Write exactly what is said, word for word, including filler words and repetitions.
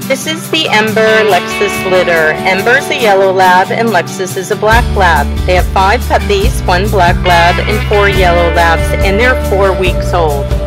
This is the Ember Lexus litter. Ember is a yellow lab and Lexus is a black lab. They have five puppies, one black lab and four yellow labs, and they're four weeks old.